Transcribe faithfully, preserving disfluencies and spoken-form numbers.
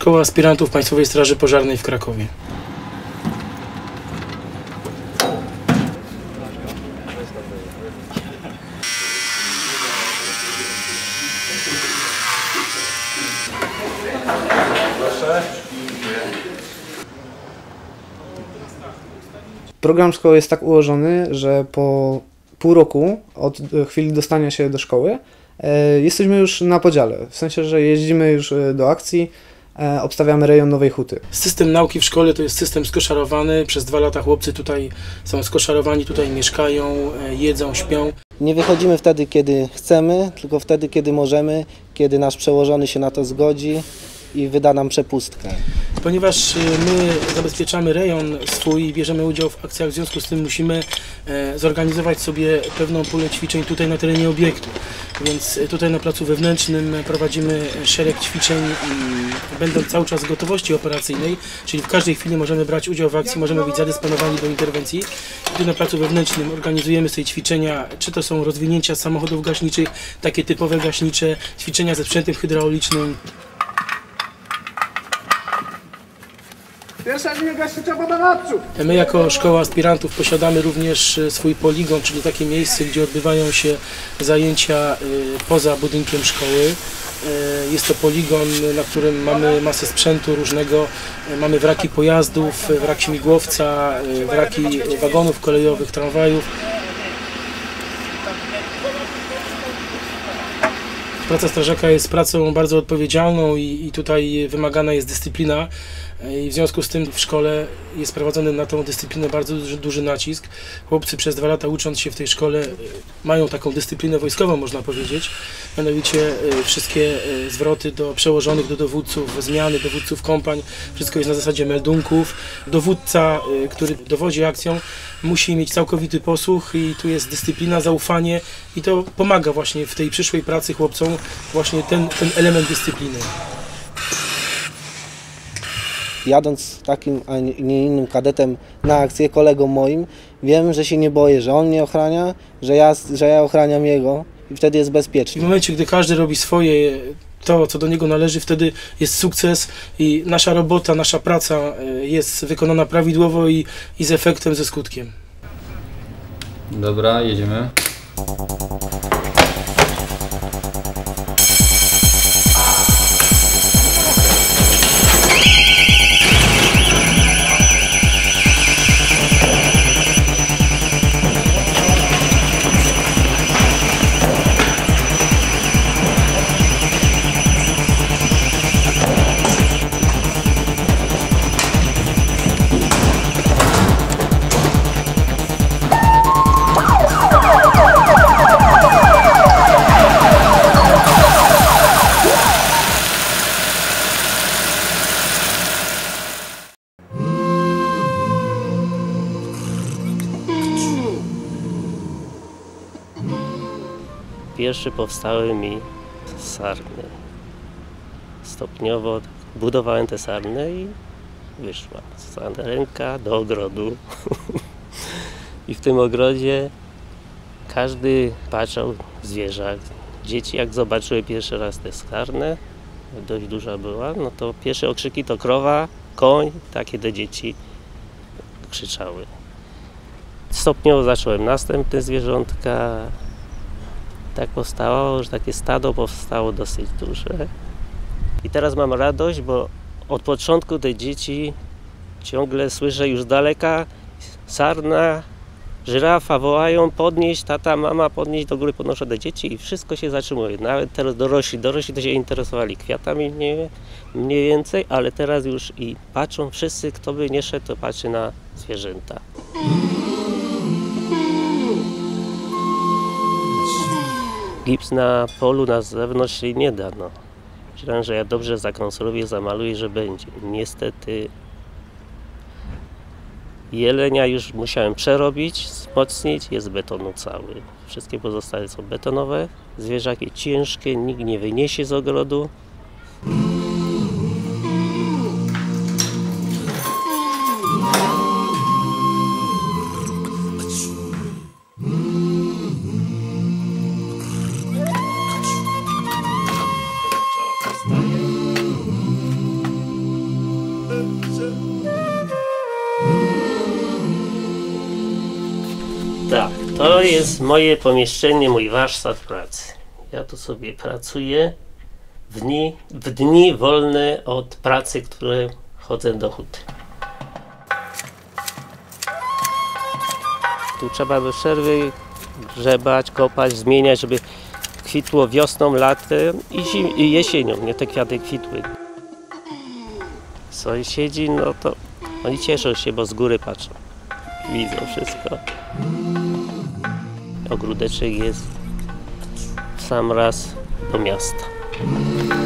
Szkoła Aspirantów Państwowej Straży Pożarnej w Krakowie. Program szkoły jest tak ułożony, że po pół roku od chwili dostania się do szkoły e, jesteśmy już na podziale. W sensie, że jeździmy już do akcji, e, obstawiamy rejon Nowej Huty. System nauki w szkole to jest system skoszarowany. Przez dwa lata chłopcy tutaj są skoszarowani, tutaj mieszkają, e, jedzą, śpią. Nie wychodzimy wtedy, kiedy chcemy, tylko wtedy, kiedy możemy, kiedy nasz przełożony się na to zgodzi i wyda nam przepustkę. Ponieważ my zabezpieczamy rejon swój i bierzemy udział w akcjach, w związku z tym musimy zorganizować sobie pewną pulę ćwiczeń tutaj na terenie obiektu. Więc tutaj na placu wewnętrznym prowadzimy szereg ćwiczeń, będąc cały czas w gotowości operacyjnej, czyli w każdej chwili możemy brać udział w akcji, możemy być zadysponowani do interwencji. I tu na placu wewnętrznym organizujemy sobie ćwiczenia, czy to są rozwinięcia samochodów gaśniczych, takie typowe gaśnicze, ćwiczenia ze sprzętem hydraulicznym. Pierwsza linia gaśnicza woda naprzód! My jako Szkoła Aspirantów posiadamy również swój poligon, czyli takie miejsce, gdzie odbywają się zajęcia poza budynkiem szkoły. Jest to poligon, na którym mamy masę sprzętu różnego. Mamy wraki pojazdów, wrak śmigłowca, wraki wagonów kolejowych, tramwajów. Praca strażaka jest pracą bardzo odpowiedzialną i, i tutaj wymagana jest dyscyplina. I w związku z tym w szkole jest prowadzony na tą dyscyplinę bardzo duży, duży nacisk. Chłopcy przez dwa lata ucząc się w tej szkole mają taką dyscyplinę wojskową, można powiedzieć. Mianowicie wszystkie zwroty do przełożonych, do dowódców, zmiany dowódców kompań, wszystko jest na zasadzie meldunków. Dowódca, który dowodzi akcją, musi mieć całkowity posłuch i tu jest dyscyplina, zaufanie i to pomaga właśnie w tej przyszłej pracy chłopcom właśnie ten, ten element dyscypliny. Jadąc takim, a nie innym kadetem na akcję, kolegą moim, wiem, że się nie boję, że on mnie ochrania, że ja, że ja ochraniam jego i wtedy jest bezpiecznie. W momencie, gdy każdy robi swoje, to co do niego należy, wtedy jest sukces i nasza robota, nasza praca jest wykonana prawidłowo i, i z efektem, ze skutkiem. Dobra, jedziemy. Pierwszy powstały mi sarny. Stopniowo budowałem te sarny i wyszła ręka do ogrodu. I w tym ogrodzie każdy patrzał zwierzak. Dzieci jak zobaczyły pierwszy raz te sarnę, dość duża była, no to pierwsze okrzyki to krowa, koń, takie te dzieci krzyczały. Stopniowo zacząłem następne zwierzątka. Tak powstało, że takie stado powstało dosyć duże. I teraz mam radość, bo od początku te dzieci ciągle słyszę już z daleka sarna, żyrafa wołają, podnieść, tata, mama, podnieść, do góry podnoszę te dzieci i wszystko się zatrzymuje. Nawet teraz dorośli, dorośli to się interesowali kwiatami mniej, mniej więcej, ale teraz już i patrzą wszyscy, kto by nie szedł, to patrzy na zwierzęta. Gips na polu na zewnątrz się nie da. No. Myślałem, że ja dobrze zakonserwuję, zamaluję, że będzie. Niestety jelenia już musiałem przerobić, wzmocnić, jest betonu cały. Wszystkie pozostałe są betonowe, zwierzaki ciężkie, nikt nie wyniesie z ogrodu. jest moje pomieszczenie, mój warsztat pracy. Ja tu sobie pracuję w dni, w dni wolne od pracy, które chodzę do huty. Tu trzeba do przerwy grzebać, kopać, zmieniać, żeby kwitło wiosną, latem i, zim, i jesienią, nie te kwiaty kwitły. Sąsiedzi, no to oni cieszą się, bo z góry patrzą. Widzą wszystko. Ogródeczek jest w sam raz do miasta.